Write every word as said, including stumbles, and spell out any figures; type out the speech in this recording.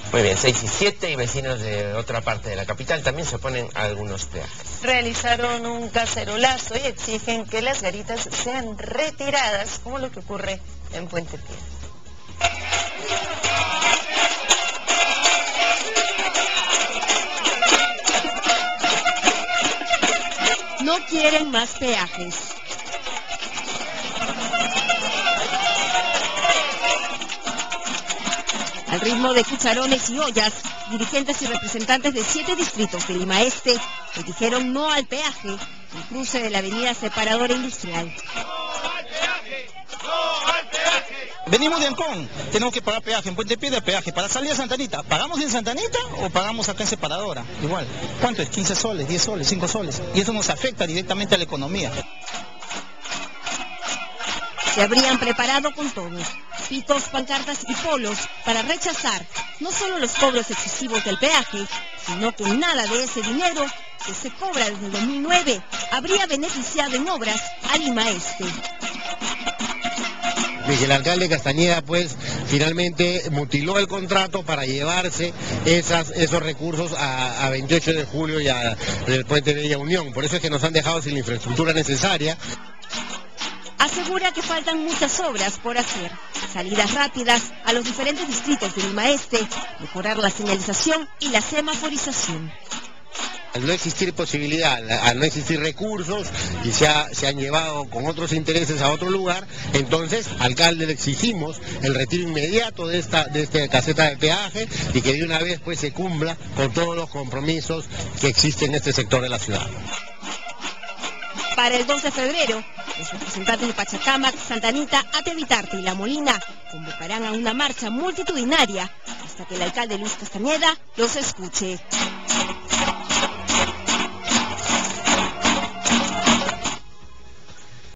Muy bien, seis y siete, y vecinos de otra parte de la capital también se oponen a algunos peajes. Realizaron un cacerolazo y exigen que las garitas sean retiradas, como lo que ocurre en Puente Piedra. No quieren más peajes. Al ritmo de cucharones y ollas, dirigentes y representantes de siete distritos de Lima Este le dijeron no al peaje en el cruce de la avenida Separadora Industrial. Venimos de Ancón, tenemos que pagar peaje, en Puente Piedra peaje. Para salir a Santa Anita, ¿pagamos en Santa Anita o pagamos acá en Separadora? Igual, ¿cuánto es? quince soles, diez soles, cinco soles. Y eso nos afecta directamente a la economía. Se habrían preparado con todo, pitos, pancartas y polos para rechazar no solo los cobros excesivos del peaje, sino que nada de ese dinero que se cobra desde el dos mil nueve habría beneficiado en obras a Lima Este. De que el alcalde Castañeda pues finalmente mutiló el contrato para llevarse esas, esos recursos a, a veintiocho de julio y a del Puente Bella Unión. Por eso es que nos han dejado sin la infraestructura necesaria. Asegura que faltan muchas obras por hacer, salidas rápidas a los diferentes distritos de Lima Este, mejorar la señalización y la semaforización. Al no existir posibilidad, al no existir recursos y se, ha, se han llevado con otros intereses a otro lugar, entonces al alcalde le exigimos el retiro inmediato de esta, de esta caseta de peaje y que de una vez pues se cumpla con todos los compromisos que existen en este sector de la ciudad. Para el dos de febrero, los representantes de Pachacamac, Santa Anita, Atevitarte y La Molina convocarán a una marcha multitudinaria hasta que el alcalde Luis Castañeda los escuche.